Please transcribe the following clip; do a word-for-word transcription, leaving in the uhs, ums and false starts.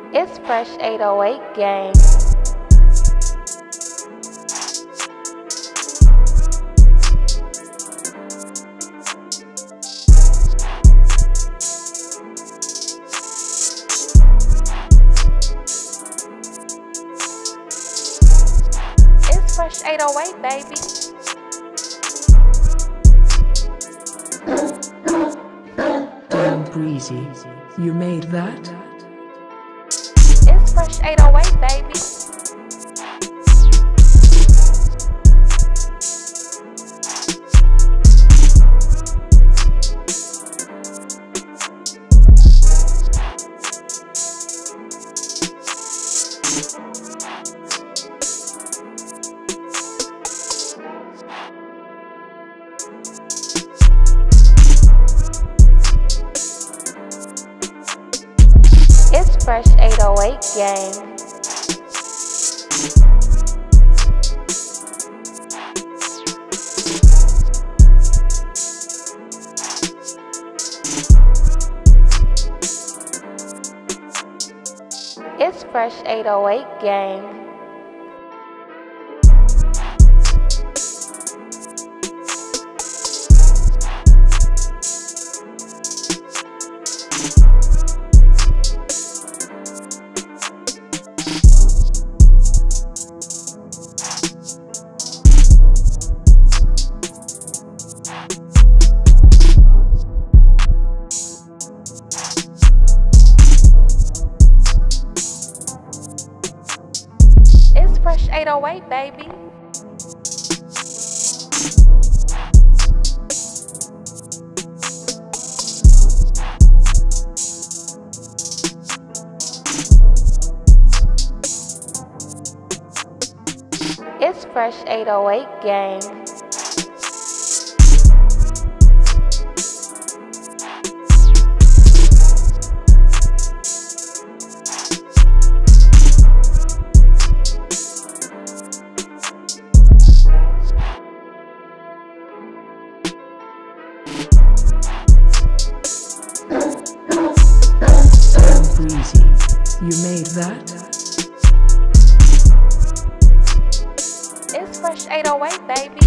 It's Fresh eight oh eight gang. It's Fresh eight oh eight, baby. Damn Breezy, you made that? It's Fresh eight oh eight, baby. It's Fresh eight oh eight gang. It's Fresh eight oh eight gang. It's Fresh eight oh eight, baby. It's Fresh eight oh eight gang. Breezy, you made that? It's Fresh eight oh eight, baby.